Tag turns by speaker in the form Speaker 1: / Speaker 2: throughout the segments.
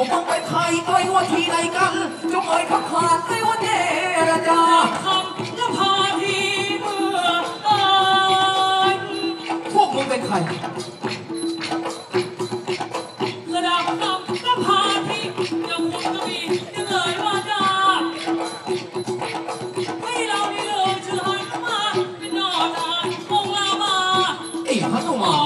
Speaker 1: วกมึงเป็นใครใกล้ว่าทีไหนกันจงเอ่ยคำขาดใกล้ว่าเจรจา
Speaker 2: คำก็พาทีเมื่อ
Speaker 1: พวกมึงเป็นใคร
Speaker 2: กระดาษคำก็พาทีจะหุ่นก็มีจะเลยว่าจ้าให้เราได้เลยชื่อหนุมานเป็นนอนองค์รามา
Speaker 1: ไอ้หนุมาน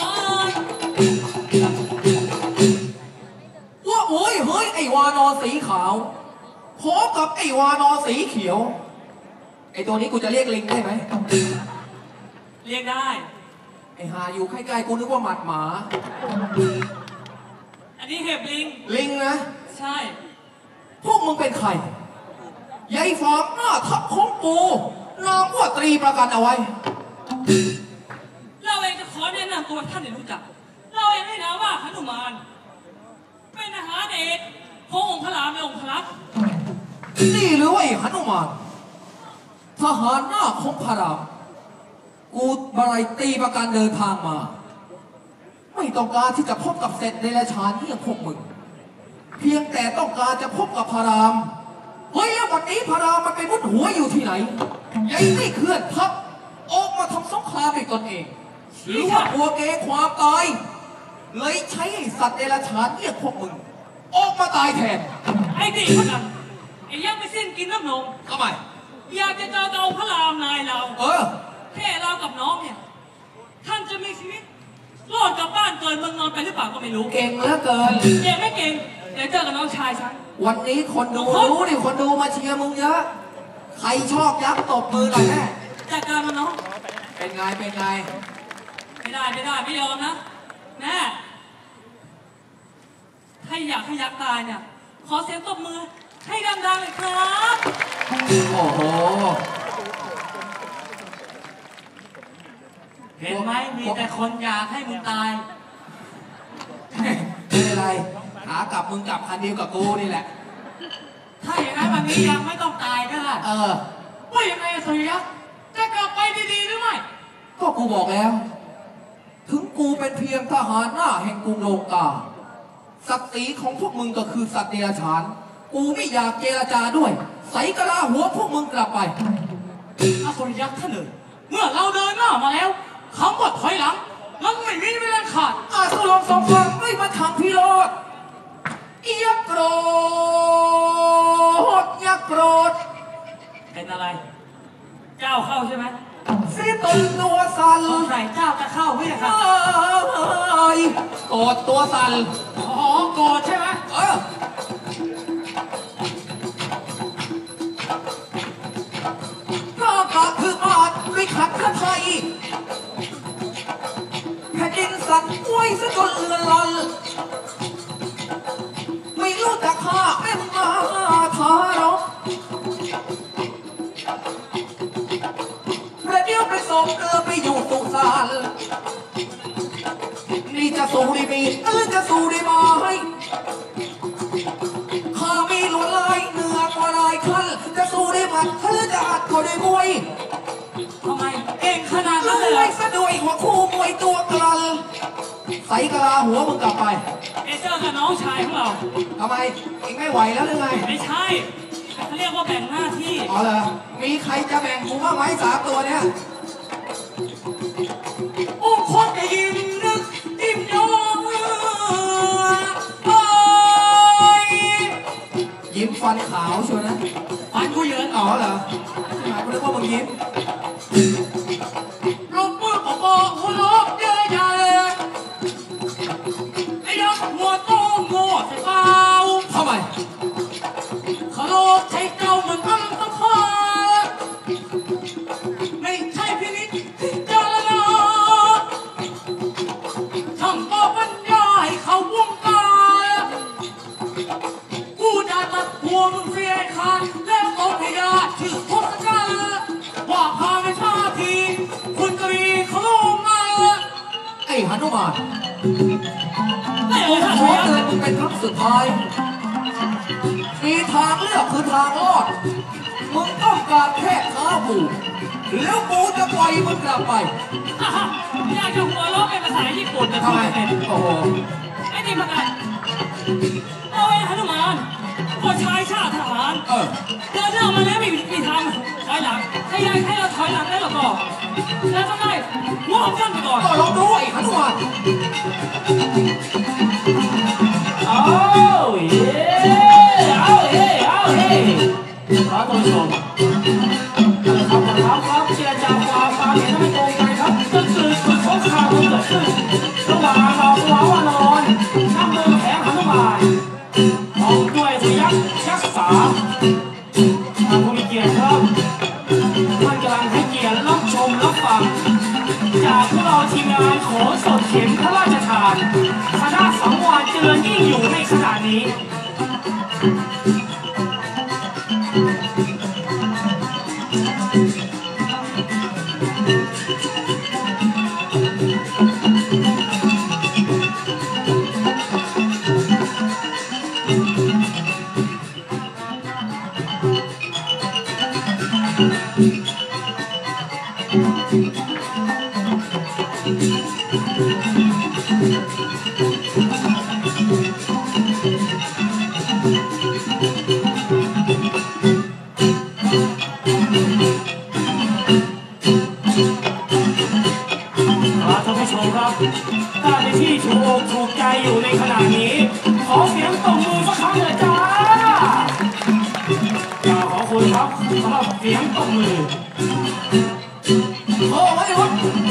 Speaker 1: ว่าโอ้ยเฮ้ยไอ้วานอนสีขาวพร้อมกับไอ้วานอนสีเขียวไอ้ตัวนี้กูจะเรียกลิงได้ไหม
Speaker 2: เรียกได้
Speaker 1: ไอ้หาอยู่ใกล้ๆกูนึกว่าหมัดหมา
Speaker 2: อันนี้เห็บลิง
Speaker 1: ลิงนะ
Speaker 2: ใช่
Speaker 1: พวกมึงเป็นใครยายฟางหน้าทับของกูนามว่าตรีประกันเอาไว้
Speaker 2: เราเองจะขอแนะนำตัวท่านให้รู้จักเราเองให้นามว่าหนุมานเป็นทหารเอกขององค์พระรามและองค์พระลักษณ์
Speaker 1: นี่หรือว่าไอ้หนุมานทหารหน้าของพระรามกูบารายตีประกันเดินทางมาไม่ต้องการที่จะพบกับเศษเดรัจฉานที่ยังพวกมึงเพียงแต่ต้องการจะพบกับพระรามเฮ้ยวันนี้พระรามมันไปมุดหัวอยู่ที่ไหนยัยนี่เคลื่อนทัพออกมาทำสงครามด้วยตนเองหรือว่ากลัวเกรงความตายเลยใช้สัตว์เดรัจฉานเรียกพวกมึงออกมาตายแทน
Speaker 2: ไอ้ดิพนันไอ้ยังไม่สิ้นกินน้ำนม
Speaker 1: ทำไม
Speaker 2: อยากจะเจอองค์พระรามนายเราแค่เรากับน้องเนี่ยท่านจะมีชีวิตรอดกลับบ้านเกินเมืองนอนไปหรือเปล่าก็ไม่รู้
Speaker 1: เก่งเหลือเกิน
Speaker 2: เก่งไม่เก่งเดี๋ยวเจอกับน้องชายฉัน
Speaker 1: วันนี้คนดูรู้ดิคนดูมาเชียร์มึงเยอะใครชอบยักษ์ตบมือหน่อยแม่
Speaker 2: จัดการมันน้อง
Speaker 1: เป็นไงไม่
Speaker 2: ได้ไม่ยอมนะแม่ถ้าอยากให้ยักษ์ตายเนี่ยขอเสียงตบมือให้ดังๆเลยครับ
Speaker 1: โอ้โห
Speaker 2: เห็นไหมมีแต่คนอยากให้มึงตาย
Speaker 1: ไม่เป็นไรหากลับมึงกลับคันเดียวกับกูนี่แหละ
Speaker 2: ถ้าอย่างนั้นวันนี้ยังไม่ต้องตายก็ได้ว่ายังไงสุริยะจะกลับไปดีๆหรือไม่
Speaker 1: ก็กูบอกแล้วถึงกูเป็นเพียงทหารหน้าแห่งกรุงโลกาศักดิ์ศรีของพวกมึงก็คือสัตว์เดรัจฉานกูไม่อยากเจรจาด้วยใส่กระลาหัวพวกมึงกลับไป
Speaker 2: อสุริยะท่านเลยเมื่อเราเดินหน้ามาแล้วคำว่าถอยหลังมันไม่มีเวลาขาด
Speaker 1: อาสุรสองฝั่งไม่มาทางพิโรธยักโกรธ
Speaker 2: เป็นอะไรเจ้าเข้าใช่ไหม
Speaker 1: สิตนตัวสั่น
Speaker 2: ใส่เจ้าจะเข้าไม่ใช่ครับ
Speaker 1: โกรธตัวสั่น
Speaker 2: โกรธใช่ไหม
Speaker 1: ก็คืออาจวิขัดพระไทยแผ่นดินสั่นไหวซะจนเอือนลันไม่รู้จักข้าแม่มาทารกประเดี๋ยวไปส่งเกลือไปอยู่สุสานนี่จะสู้ได้มีจะสู้ได้มาให้ข้ามีลวดลายเหนือกว่าลายคันจะสู้ได้หมัดจะอัดก็ได้มวย
Speaker 2: ทำไมเก่งขนาดนั้นเลย
Speaker 1: ซะด้วยหัวคู่มวยตัวกลันใส่กระลาหัวมึงกลับไป
Speaker 2: เจอกับน้องชายของเรา
Speaker 1: ทำไมเองไม่ไหวแล้วหรือไง
Speaker 2: ไม่ใช่เขาเรียกว่าแบ่งหน้าที่
Speaker 1: อ๋อเหรอมีใครจะแบ่งกูบ้างไหม3 ตัวเนี้ย
Speaker 2: โอ้คนจะยิ้มนึกยิ้มยอง
Speaker 1: ยิ้มฟันขาวชัวร์นะ
Speaker 2: ฟันกูเยิน
Speaker 1: อ๋อเหรอหมายกูนึกว่ามึงยิ้ม
Speaker 2: ลูกมือของบอกหัวล้อเยอะใหญ่ไอ้ยักษ์หัวโตงัวใส่เปล่า
Speaker 1: ทำไม
Speaker 2: เขาโลกใช้เก่าเหมือนตั้งตะคอไม่ใช่พินิจเจรนาช่างบอกบรรยายเขาวงการกูจะตัดหัวมึงเสียขาดแล้วตกให้ยาชื่อทศกัณฐ์ว่าพาไม่ท่าทีคุณกรีเขาลงมา
Speaker 1: ไอ้หนุมานกูขอเตือนมึงเป็นครั้งสุดท้ายมีทางเลือกคือทางรอดมึงต้องการแค่ท้าบูแล้วกูจะปล่อยมึงกลับไป
Speaker 2: อยากจะหัวเราะเป็นภาษาญี่ปุ่นนะ
Speaker 1: ทำไมโอ้โห
Speaker 2: ไอ้นี่มันอะไรเอาอมาแล้วมีทางถอยหลังให้เราถอยหลังได้หรอก่อนแล้วก็ได้หัวของท่านไปก่อน
Speaker 1: ก็ลองดูไอ้หนุมาน
Speaker 2: เอาเย่เอาเฮ้ครับท่านผู้ชมครับเจรจาความเห็นไม่ตรงกันครับก็คือสงครามเกิดขึ้นระหว่างเราวานอนน้ำมือแข็งหนุมานออกด้วยพยักษ์สาท่านผู้มีเกียรติครับท่านกำลังให้เกียรติรับชมรับฟังจากพวกเราทีมงานขอสดเข็มพระราชทานคณะสังวรเจริญยิ่งอยู่ในขณะนี้ถ้าในที่ถูกอกถูกใจอยู่ในขณะนี้ขอเสียงตบมือสักครั้งเลยจ้าขอบคุณครับสำหรับเสียงตบมือ
Speaker 1: โอ้ไว้รุ่น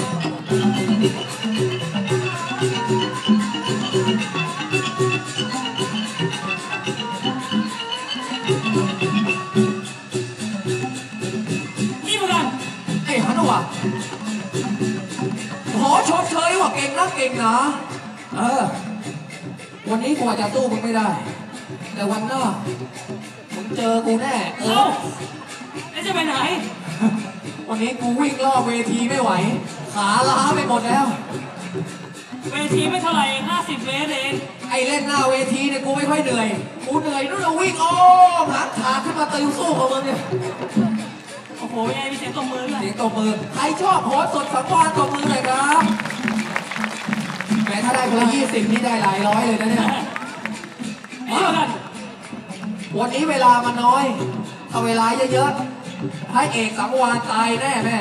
Speaker 2: นี่เหมือนกัน
Speaker 1: ไอ้หนุมานขอชมเชยว่าเก่งนะวันนี้กูอาจจะสู้มึงไม่ได้แต่วันหน้ามึงเจอกูแน่
Speaker 2: แล้วจะไปไหน
Speaker 1: วันนี้กูวิ่งรอบเวทีไม่ไหวขาล้าไปหมดแล้ว
Speaker 2: เวทีไม่เท่าไหร่50 เมตรเอง
Speaker 1: ไอเล่นหน้าเวทีเนี่ยกูไม่ค่อยเหนื่อยกูเหนื่อยนู่นเราวิ่งอ้อมหางขาขึ้นมาตีสู้กับมึงเนี่ย
Speaker 2: โอ้โหยังไงมีเสียงตบมือเลย
Speaker 1: เสียงตบมือใครชอบโพสสดสังวานตบมือเลยครับแม้ถ้าได้คนละ20นี่ได้หลายร้อยเลยนะเนี่ยวันนี้เวลามันน้อยถ้าเวลาเยอะๆให้เอกสังวานตายแน่แม่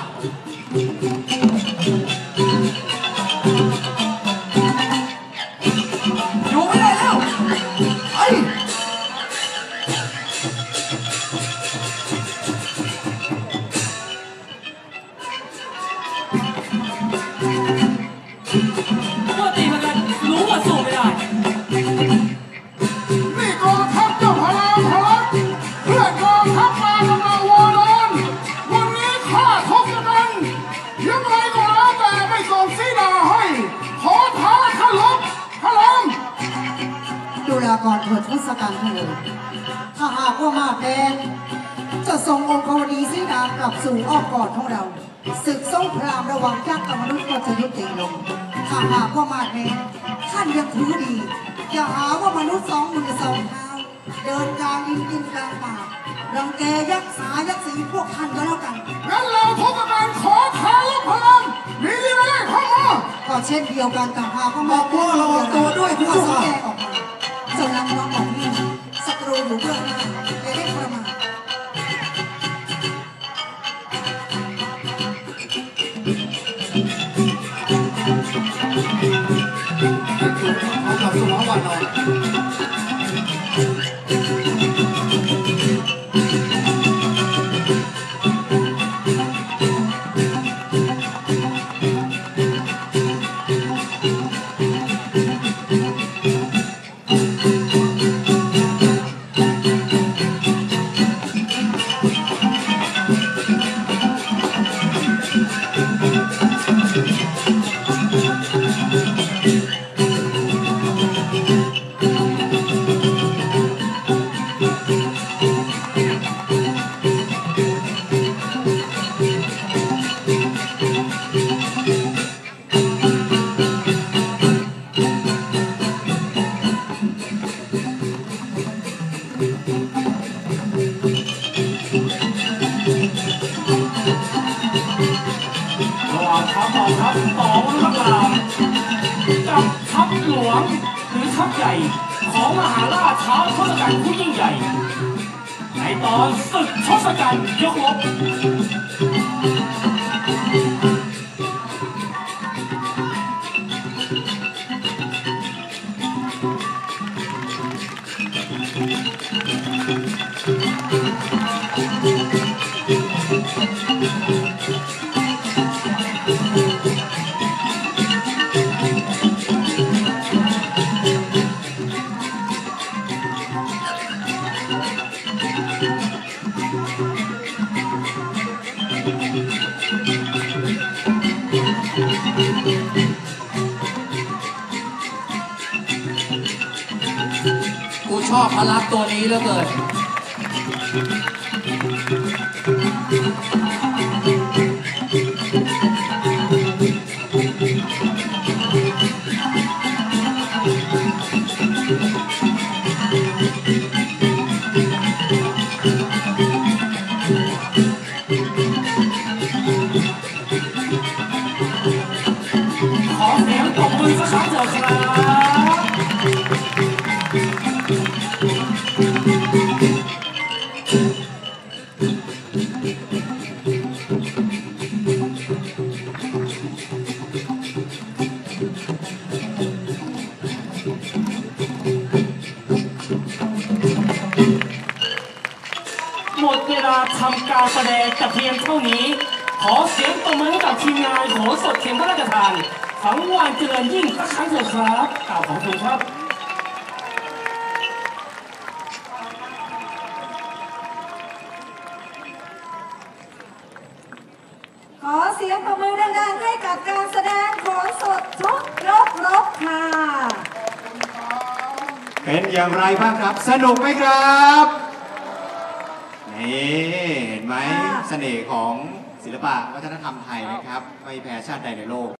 Speaker 1: อยู่ไม่ได้แล้วไอ้
Speaker 2: ตีเหมือนกันรู้ว่าสู้ไม่ได้
Speaker 3: นี่กองทัพเจ้าพลังเพื่อนกองทัพมากำลังวอร์ดอนวันนี้ข้าทศกัณฐ์ยังไงก็แล้วแต่ไม่ส่งสีดาให้ขอท้าถล่ม
Speaker 4: ดูแลก่อนเถิดทศกัณฐ์ท่านเลยถ้าหากว่ามาแดงจะส่งองค์กรดีสีดากลับสู่อ้อมกอดของเราศึกสงครามระหว่างยักษ์กับมนุษย์ก็จะยุติลงถ้าหากว่ามาแดงท่านยังถือดีอย่าหาว่ามนุษย์2 มือ 2 เท้าเดินกลางดินกลางป่ารังแกยักษ์สายักษ์สีพวกท่านก็แล้วกัน
Speaker 3: งั้นเราทศกัณฐ์ขอท้าพลังมีดีไม่ได้เข้ามา
Speaker 4: ก็เช่นเดียวกันกับหากว่า
Speaker 1: บอกว่าระวังตัวด้วยผู้
Speaker 4: สแกออกมาจนนำน้องออกนี่ศัตรูอยู่เบื้องหน้าอย่าได้ประมาท
Speaker 1: เขากลับสู่ห้องวันนอน
Speaker 2: ทัพต่อทัพต่อมนุษย์กลางกับทัพหลวงหรือทัพใหญ่ของมหาราชท้าวทศกัณฐ์ผู้ยิ่งใหญ่ในตอนศึกทศกัณฐ์ยกลบ
Speaker 1: กูชอบพลักตัวนี้เหลือเกิน
Speaker 2: ขอเสียงตบมือสักครั้งเถอะครับหมดเวลาทำการแสดงแต่เพียงเท่านี้ขอเสียงตบมือให้กับทีมงานโหนสดเข็มพระราชทานสังวาลเจริญยิ่งสักครั้งเถอะครับกล่าวขอบคุณครับ
Speaker 5: ขอเสียงปรบมือดังๆให้กับการแสดงของสดทุกยกรบค่ะ
Speaker 6: เป็นอย่างไรบ้างครับสนุกไหมครับนี่เห็นไหมเสน่ห์ของศิลปะวัฒนธรรมไทยนะครับไม่แพ้ชาติใดในโลก